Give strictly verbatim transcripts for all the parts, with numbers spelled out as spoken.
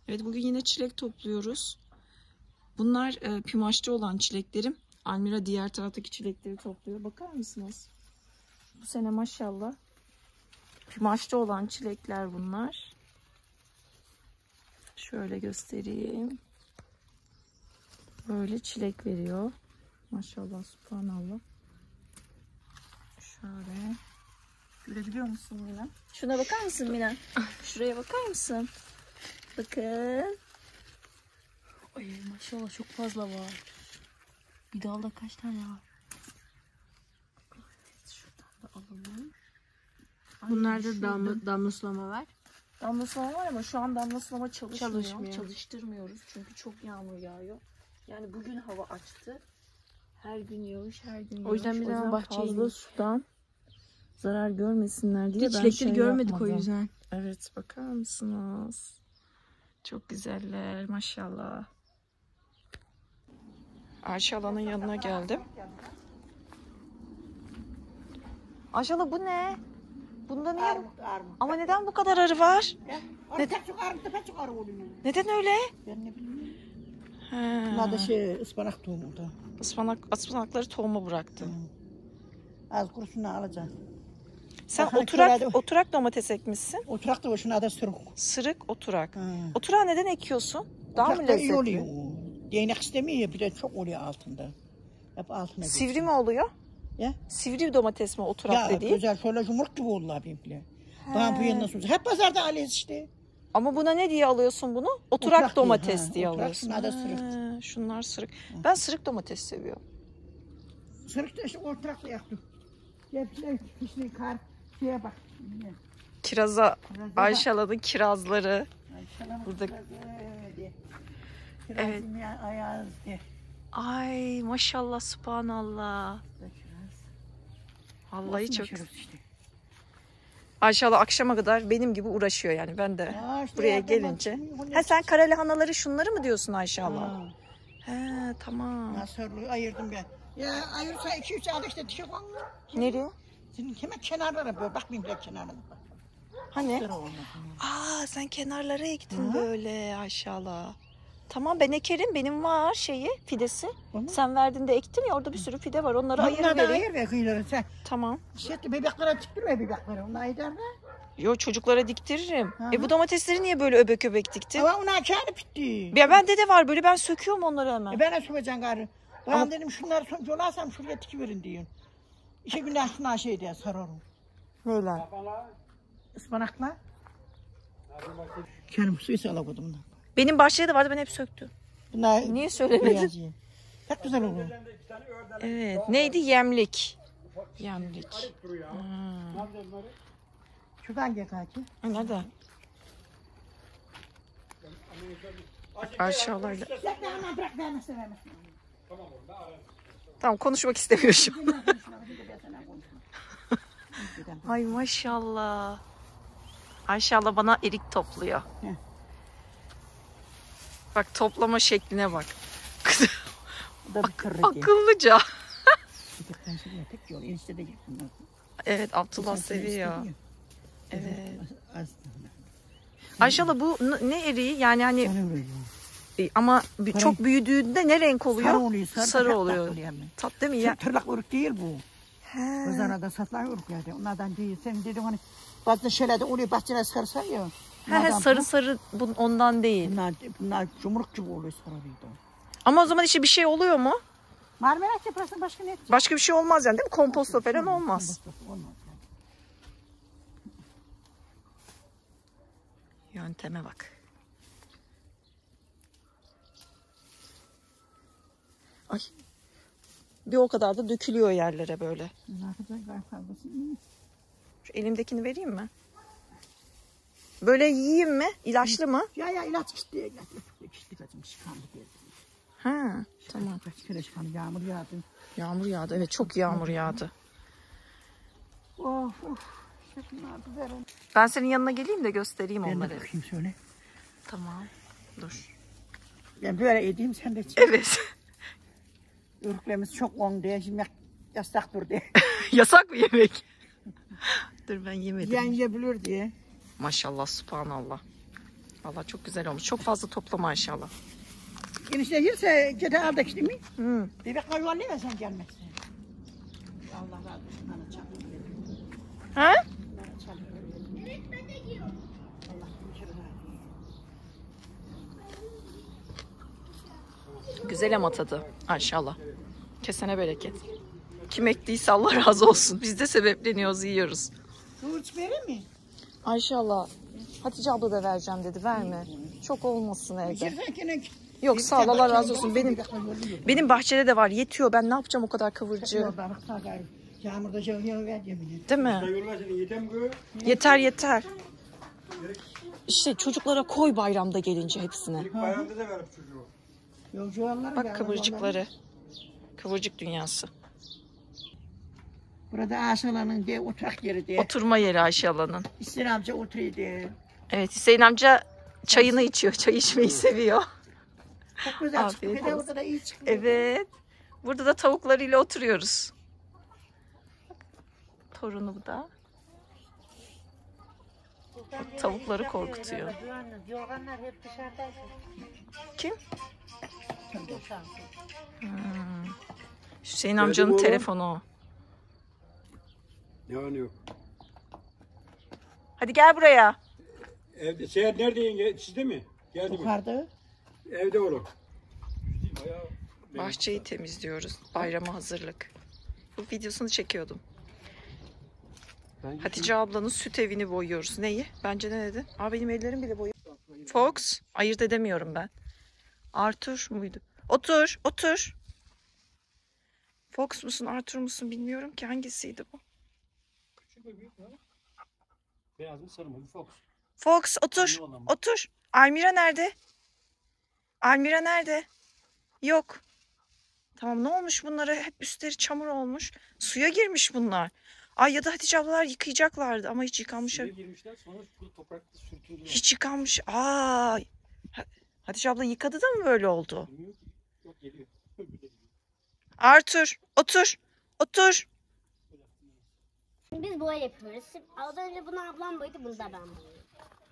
Evet, bugün yine çilek topluyoruz. Bunlar e, pimaşta olan çileklerim. Almira diğer taraftaki çilekleri topluyor. Bakar mısınız? Bu sene maşallah pimaşta olan çilekler bunlar. Şöyle göstereyim. Böyle çilek veriyor. Maşallah, subhanallah. Şöyle. Görebiliyor musun Mina? Şuna bakar mısın Mina? Şuraya bakar mısın? Bakın. Ay maşallah çok fazla var. Bir dalda kaç tane var? Evet, şuradan da alalım. Bunlarda damla, damlaslama var. Damlaslama var ama şu an damlaslama çalışmıyor. Çalışmıyor. Çalıştırmıyoruz çünkü çok yağmur yağıyor. Yani bugün hava açtı. Her gün yağış, her gün yağış. O yüzden bir zaman bahçeye fazla indik. sudan zarar görmesinler diye Hiç ben çilekleri şey görmedik yapmadım. o yüzden. Evet, bakar mısınız? Çok güzeller maşallah. Ayşe Alan'ın yanına geldim. Ayşe Ala, bu ne? Bunda niye? Armut, armut. Ama neden bu kadar arı var? Neden? Çok armut, da çok arı oluyor. Neden öyle? Ben ne bileyim. He. Bunlar da şey ıspanak tohumu da. Ispanak, ıspanakları tohuma bıraktı. Az kurusunu alacağız. Sen Bakın oturak, körede- oturak domates ekmişsin. Oturak da boşuna da sırık. Sırık oturak. Ha. Oturağı neden ekiyorsun? Daha mı Oturak da iyi lezzetli? oluyor. Değnek istemiyor ya, bir de çok oluyor altında. Hep altına Sivri mi oluyor? Ya? Sivri domates mi oturak Ya dediğin? güzel şöyle yumruk gibi oldular benimkiler. Daha bu yanına sonra. Hep pazarda alıyoruz işte. Ama buna ne diye alıyorsun bunu? Oturak, Oturak diye, domates ha, diye oturak, alıyorsun. şunlar da sırık. Ha, şunlar sırık. Ben sırık domates seviyorum. Sırık da işte oturak da yaktım. Hepsine kişinin kar şeye bak. Kiraza, Kiraza Ayşe Alan'ın kirazları. Burada- Evet. Ayağız diye. Ay maşallah, subhanallah. Vallahi çok. Işte. Ayşe Ala akşama kadar benim gibi uğraşıyor yani. Ben de Aa, işte buraya yardım gelince. bak, Ha, sen kara lahanaları şunları mı diyorsun Ayşe Ala? Ha. He, tamam. Nasırlı ayırdım ben. Ya ayırsa iki üç al işte dişe koy. Nereye? Senin hemen kenarlara böyle bakmayayım bile kenarlara bak. Hani? Sıra olmaz. Aa, sen kenarlara ektin Hı. böyle Ayşe Ala. Tamam, ben ekerim. Benim var şeyi, fidesi. Tamam. Sen verdiğinde ektim ya, orada bir sürü fide var. Onları ayır Bunlar da vereyim. ayır ve kıyıları sen. Tamam. Şey bebeklere diktirme bebekleri. Onlar ayırlar da. Yo, çocuklara diktiririm. Hı E hı. bu domatesleri niye böyle öbek öbek diktin? Ama onlar kârı bitti. Ya bende de var böyle, ben söküyorum onları hemen. E ben de sokacağım garı. Ben Ama- dedim şunları sonuç olarsam şuraya dikiverin diyorum. İşe günah şuna şey diye sararım. Neler? Ispanakla. Kendim suyu salakoydum bundan. Benim bahçede de vardı, ben hep söktüm. Bunlar Niye söylemedin? beyazı. Çok güzel olur. Evet. Neydi? Yemlik. Yemlik. Hmm. Şuradan gel kanki. Ha, nerede? Aşağılarda. Bırak hemen bırak vermezse vermezse. Tamam, konuşmak istemiyor şu an. Ay maşallah. Ayşe abla bana erik topluyor. Heh. Bak, toplama şekline bak. Bu da bir kırrı diye. Akıllıca. Ben şuraya tek yol enişte de bunlar. Evet, Abdullah Sen seviyor. enişte Evet. diyor. Az- Ayşe abla, bu n- ne eriği? Yani hani Sarı oluyor. e, ama bir- Sarı. çok büyüdüğünde ne renk oluyor? Sarı oluyor. Sarı, Sarı tat oluyor. tat yani. Tat değil mi ya? Ya. Tırnak ırk değil bu. He. Pazarda satılan ırk yani. Onlardan değil. Sen dedim hani bazı şeylerde oluyor. Bahçeler sarı sarı ya. He, he, Bunlardan sarı bu. sarı bun, ondan değil. Bunlar, bunlar cumruk gibi oluyor sarılıydı. Ama o zaman işte bir şey oluyor mu? Marmelat yaparsın başka ne? Başka bir şey olmaz yani, değil mi? Komposto falan olmaz. Olmaz yani. Yönteme bak. Ay. Bir o kadar da dökülüyor yerlere böyle. Bunlar kadar gar fazlası iyi. Şu elimdekini vereyim mi? Böyle yiyeyim mi? İlaçlı mı? Ya ya ilaç işte. İlaç işte kaçım çıkandı geldi. Ha, tamam. Kaç kere çıkandı yağmur yağdı. Yağmur yağdı. Evet, çok yağmur yağdı. Of of. İşte bunlar güzel. Ben senin yanına geleyim de göstereyim Ben de onları. bakayım şöyle. Tamam. Dur. Ben böyle edeyim sen de çek. Evet. Ürüklerimiz çok on diye şimdi yasak dur diye. Yasak mı yemek? Dur, ben yemedim. Yiyen yiyebilir diye. Maşallah, subhanallah. Vallahi çok güzel olmuş. Çok fazla toplama inşallah. Enişte yerse gece aldık işte mi? Hı. Bebek hayvanlı ya sen gelmezsin. Allah razı olsun. Bana çalıyor. Ha? Bana çalıyor. Allah razı olsun. Güzel ama tadı. Maşallah. Kesene bereket. Kim ektiyse Allah razı olsun. Biz de sebepleniyoruz, yiyoruz. Kıvırcık verir mi? Ayşe Allah. Hatice abla da vereceğim dedi. Verme. Çok olmasın evde. Yersen gene Yok sağ ol, Allah razı olsun. Benim benim bahçede de var. Yetiyor. Ben ne yapacağım o kadar kıvırcığı? Yağmurda yağıyor ver yemin. Değil mi? Yeter yeter. İşte çocuklara koy bayramda gelince hepsine. Bayramda da verip çocuğu. Yolcu olanlar Bak kıvırcıkları. Kıvırcık dünyası. Burada Aşalan'ın diye oturak yeri diye. Oturma yeri Ayşe Alan'ın. İstir amca oturuyor diye. Evet, Hüseyin amca çayını içiyor. Çay içmeyi seviyor. Çok güzel Afiyet çıkıyor. Bir de olsun. orada da iyi çıkıyor. Evet. Burada da tavuklarıyla oturuyoruz. Torunu bu da. O tavukları korkutuyor. Yorganlar hep dışarıdaydı. Kim? Hmm. Hüseyin Geldim amcanın oğlum. telefonu o. Ne var ne yok. Hadi gel buraya. Evde, Seher nerede yenge? Sizde mi? Geldi mi? Yukarıda. Evde oğlum. Bahçeyi temizliyoruz. Bayrama hazırlık. Bu videosunu çekiyordum. Hatice ablanın süt evini boyuyoruz. Neyi? Bence ne dedin? Aa, benim ellerim bile boyu. Fox. Ayırt edemiyorum ben. Arthur muydu? Otur. Otur. Fox musun? Arthur musun? Bilmiyorum ki. Hangisiydi bu? Küçük ve büyük mü? Beyaz mı sarı mı? Fox. Fox otur. Anne olan mı? Otur. Almira nerede? Almira nerede? Yok. Tamam, ne olmuş bunlara? Hep üstleri çamur olmuş. Suya girmiş bunlar. Ay, ya da Hatice ablalar yıkayacaklardı ama hiç yıkanmış. Suya girmişler sonra şu toprakta sürtüldüler. Hiç yıkanmış. Aa. Ha- Hatice abla yıkadı da mı böyle oldu? Bilmiyorum ki. Yok geliyor. Arthur otur. Otur. Biz böyle yapıyoruz. Az önce bunu ablam boydu, bunu da ben boyuyorum.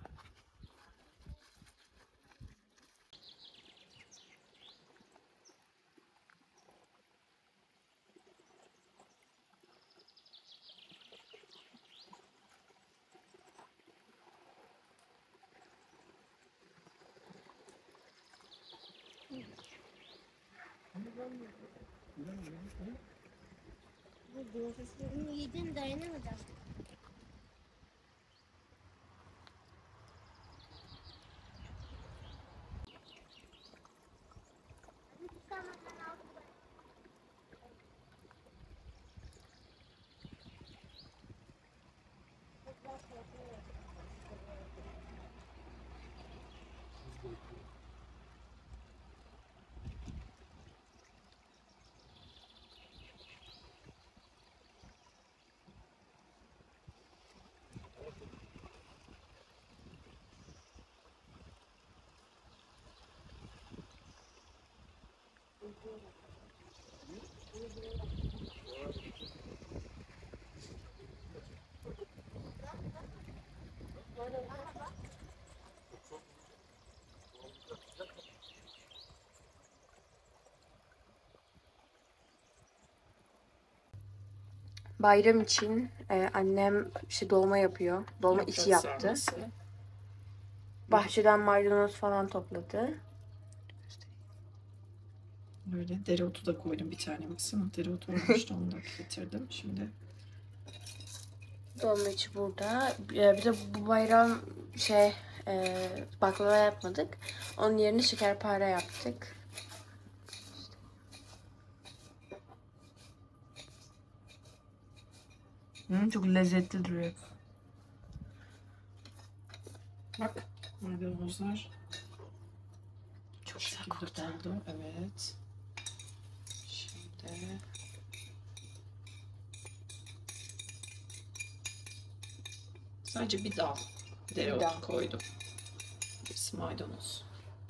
Bu domateslerini yedin dayanamayacağım. Bayram için e, annem işte dolma yapıyor. Dolma içi yaptı. Bahçeden maydanoz falan topladı. Böyle dereotu da koydum bir tane. Baksana, dereotu olmuştu, onu da getirdim. Şimdi Dolma içi burada. E, bir de bu bayram şey e, baklava yapmadık. Onun yerine şekerpare yaptık. Hmm, çok lezzetli duruyor. bak, maydanozlar çok güzel koktu. Evet. Şimdi sadece bir dal dereotu dal. koydum. Hepsi maydanoz.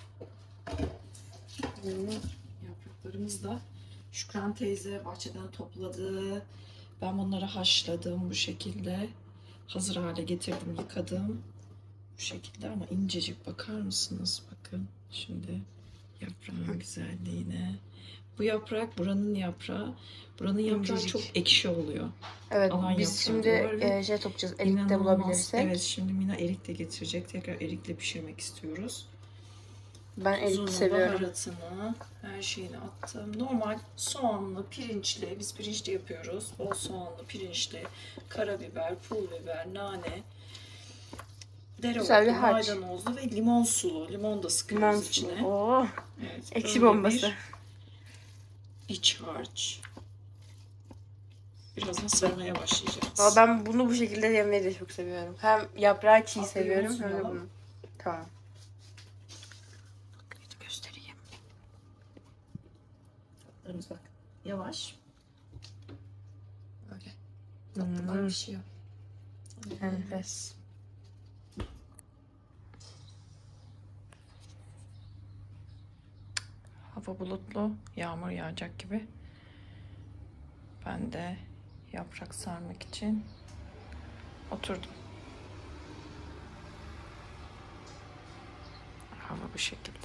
Hmm. Yapraklarımız da Şükran teyze bahçeden topladı. Ben bunları haşladım bu şekilde. Hazır hale getirdim, yıkadım. Bu şekilde ama incecik, bakar mısınız? Bakın şimdi yaprağın güzelliğine. Bu yaprak buranın yaprağı. Buranın yaprağı İncecik. çok ekşi oluyor. Evet, Alan biz yaprağı şimdi diyorlar ve e, şey toplayacağız. Erik'te İnanılmaz. bulabilirsek. Evet, şimdi Mina erik de getirecek. Tekrar erikle pişirmek istiyoruz. Ben erik Tuzunu, seviyorum. baharatını, her şeyini attım. Normal soğanlı, pirinçli, biz pirinçli yapıyoruz. Bol soğanlı, pirinçli, karabiber, pul biber, nane, Güzel bir dereotlu, harç. maydanozlu ve limon sulu. Limon da sıkıyoruz Limon içine. sulu. Oo, Evet, ekşi böyle bombası. bir iç harç. Birazdan sarmaya başlayacağız. Ama ben bunu bu şekilde yemeyi de çok seviyorum. Hem yaprağı çiğ Aferin seviyorum olsun hem de ya. bunu. Tamam. Göstereyim. Tatlarımız bak. Yavaş. Böyle. Tatlılar Hmm. pişiyor. Enfes. Hava bulutlu. Yağmur yağacak gibi. Ben de yaprak sarmak için oturdum. Hava bu şekilde.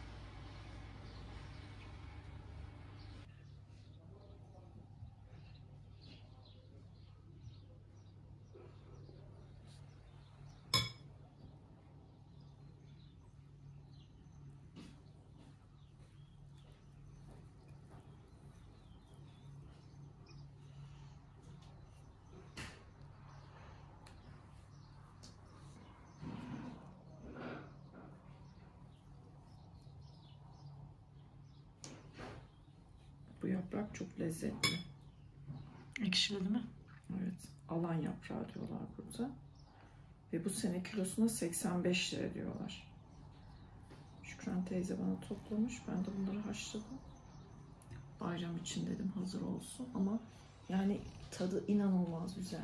Bu yaprak çok lezzetli. Ekşili değil mi? Evet. Alan yaprağı diyorlar burada. Ve bu sene kilosuna seksen beş lira diyorlar. Şükran teyze bana toplamış. Ben de bunları haşladım. Bayram için dedim hazır olsun. Ama yani tadı inanılmaz güzel.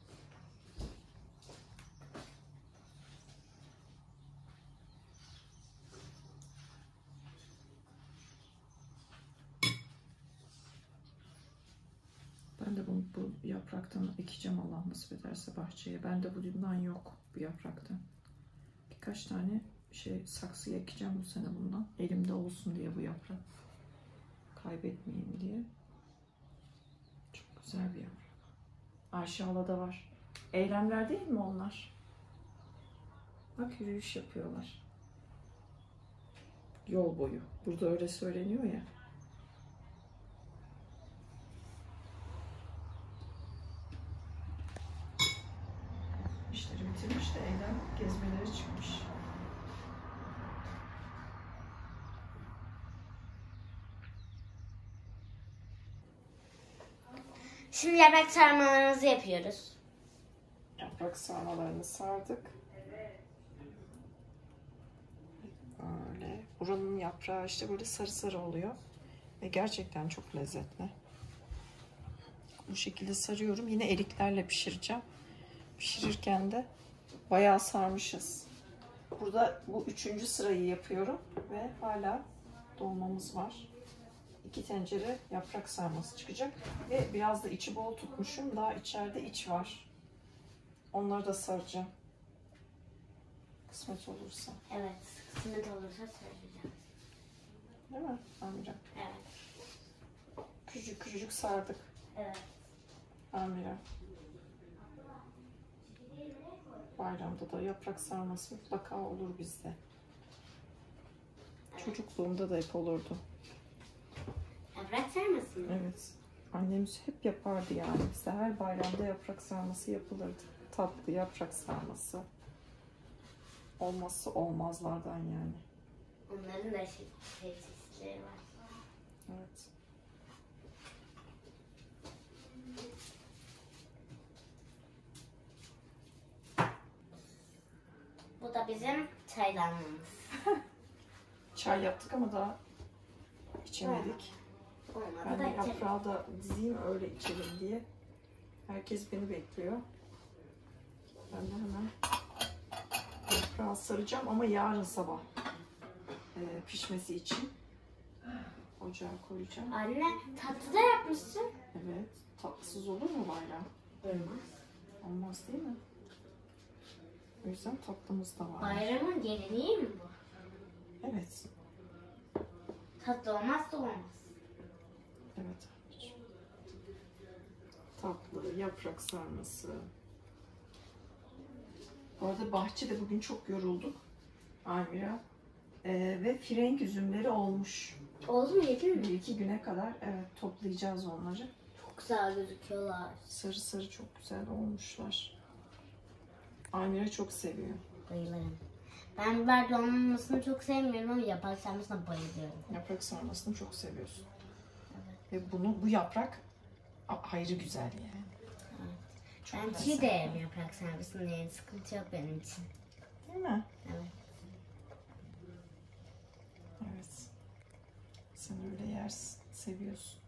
Ben de bunu, bu yapraktan ekeceğim Allah nasip ederse bahçeye. Ben de bundan yok bu yapraktan. Birkaç tane şey saksıya ekeceğim bu sene bundan. Elimde olsun diye bu yaprak. Kaybetmeyeyim diye. Çok güzel bir yaprak. Aşağıda var. Eylemler değil mi onlar? Bak yürüyüş yapıyorlar. Yol boyu. Burada öyle söyleniyor ya. İşleri bitirmiş de eylem gezmeleri çıkmış. Şimdi yaprak sarmalarımızı yapıyoruz. Yaprak sarmalarını sardık. Böyle. Buranın yaprağı işte böyle sarı sarı oluyor. Ve gerçekten çok lezzetli. Bu şekilde sarıyorum. Yine eriklerle pişireceğim. Pişirirken de bayağı sarmışız. Burada bu üçüncü sırayı yapıyorum. Ve hala dolmamız var. İki tencere yaprak sarması çıkacak. Ve biraz da içi bol tutmuşum. Daha içeride iç var. Onları da saracağım. Kısmet olursa. Evet, kısmet olursa söyleyeceğim. Değil mi Amira? Evet. Küçücük küçücük sardık. Evet. Amira. Bayramda da yaprak sarması mutlaka olur bizde. Çocukluğumda da hep olurdu. Yaprak sarması mı? Evet. Annemiz hep yapardı yani. Bizde her bayramda yaprak sarması yapılırdı. Tatlı yaprak sarması. Olmazsa olmazlardan yani. Onların da şey, şey çeşitleri var. Evet. Bu da bizim çaydanlığımız. Çay yaptık ama daha içemedik. Olmadı Ben da de içelim. yaprağı da dizeyim öyle içelim diye. Herkes beni bekliyor. Ben de hemen yaprağı saracağım ama yarın sabah e, pişmesi için ocağa koyacağım. Anne tatlı da yapmışsın. Evet. Tatlısız olur mu bayram? Olmaz. Olmaz değil mi? O yüzden tatlımız da var. Bayramın geleneği mi bu? Evet. Tatlı olmazsa olmaz. Evet. anneciğim. Tatlı, yaprak sarması. Bu arada bahçede bugün çok yorulduk. Almira. Ee, ve frenk üzümleri olmuş. Oldu mu, yedin mi? Bir iki güne kadar evet toplayacağız onları. Çok güzel gözüküyorlar. Sarı sarı çok güzel olmuşlar. Almira çok seviyor. Bayılırım. Ben biber dolmasını çok sevmiyorum ama yaprak sarmasına bayılıyorum. Yaprak sarmasını çok seviyorsun. Ve bunu bu yaprak a- ayrı güzel yani. Çok Ben çiğ lezzetli. de yerim yaprak sarmasını, yani sıkıntı yok benim için. Değil mi? Evet. Evet. Sen öyle yersin, seviyorsun.